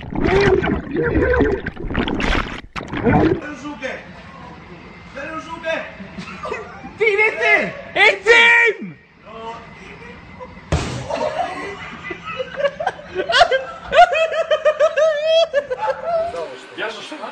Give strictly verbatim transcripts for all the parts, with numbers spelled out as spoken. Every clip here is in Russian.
Tírete! It's him! Я же что?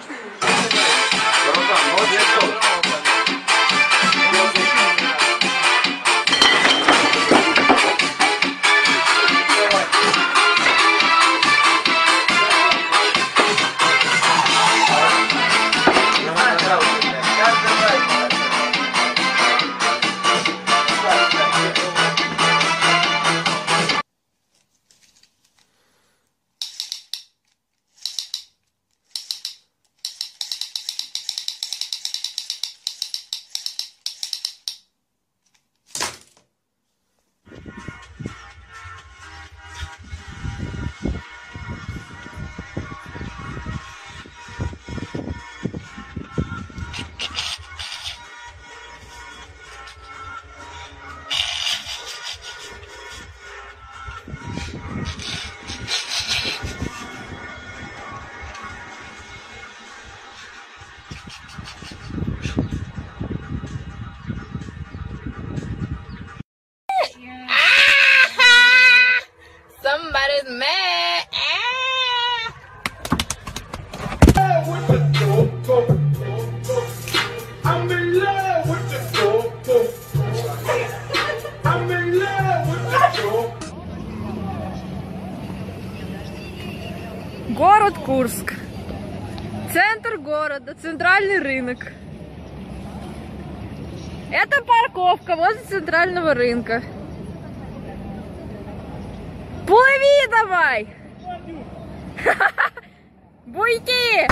Somebody's mad. I'm in love with the go-go. I'm in love with the go-go. Город Курск. Центр города, центральный рынок. Это парковка возле центрального рынка. Плыви давай! Буйки!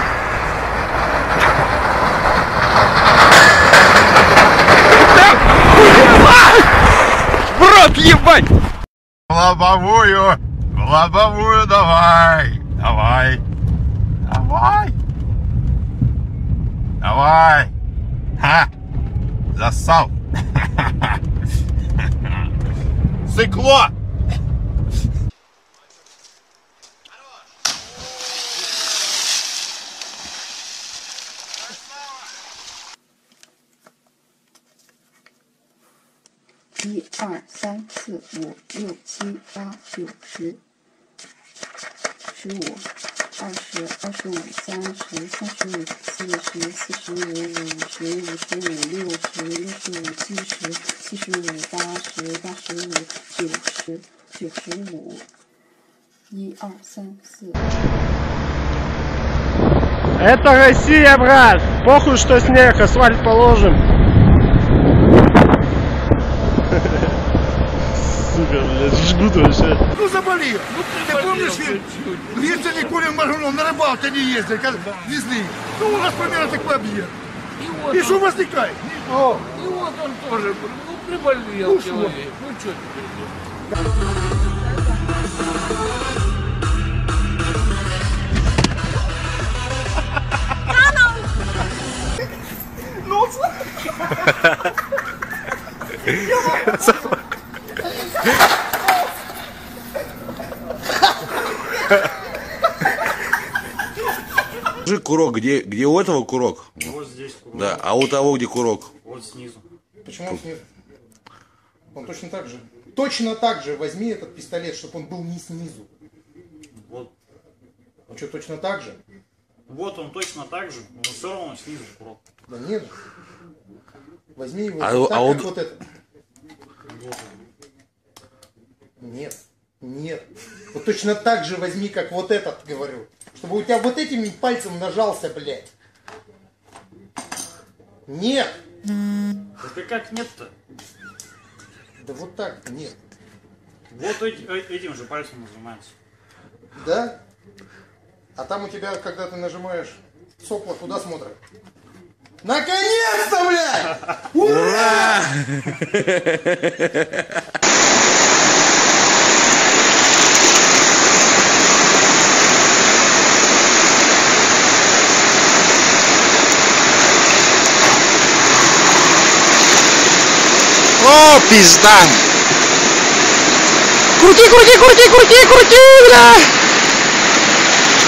В рот ебать! В лобовую! В лобовую давай! Давай! Давай! Давай! Ха! Засал! Сыкло! 一二三四五六七八九十，十五，二十，二十五，三十，三十五，四十，四十五，五十，五十五，六十，六十五，七十，七十五，八十，八十五，九十，九十五，一二三四。 Это Россия, брат! Похуй, что снег, асфальт положим. Сука, блядь, жгут вообще. Ну заболел. Ну, ты помнишь, Витя Никулин Маргунов на рыбалке не ездил, когда везли. Ну, у нас примерно такой объект. И, и что возникает? О. И вот он тоже, ну, приболел ну, человек. Ну, что теперь? Скажи, курок, где, где у этого курок? Вот здесь курок. Да, а у того где курок? Вот снизу. Почему он снизу? Он точно так же. Точно так же возьми этот пистолет, чтобы он был не снизу. Вот. Он что, точно так же? Вот он точно так же, но все равно снизу курок. Да нет. Возьми его а, так, а как он... вот этот. Нет, нет. Вот точно так же возьми, как вот этот, говорю. Чтобы у тебя вот этим пальцем нажался, блядь. Нет. Да ты как нет-то? Да вот так, нет. Вот эти, этим же пальцем нажимается. Да? А там у тебя, когда ты нажимаешь сопла, куда смотрят? Наконец-то, блядь! Ура! О, пизда! Крути, крути, крути, крути, крути, бля!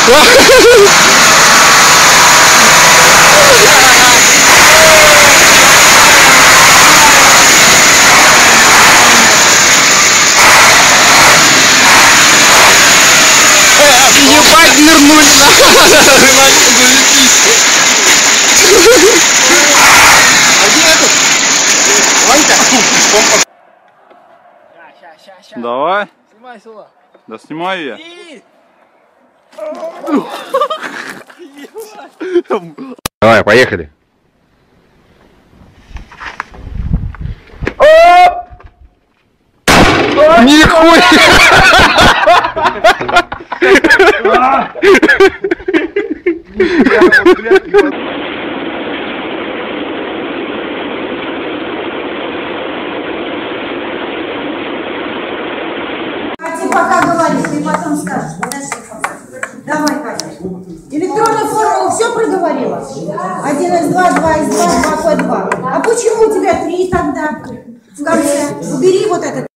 Ебать, нырнули А где этот? Ванька? Давай. Снимай сюда. Да снимаю я. Давай, поехали. Нихуя! Ты пока говори, ты потом скажешь. Подожди пока. Давай, Катя. Электронную формулу все проговорила? один икс два, два икс два, два пэ два. А почему у тебя три тогда в конце? Убери вот этот.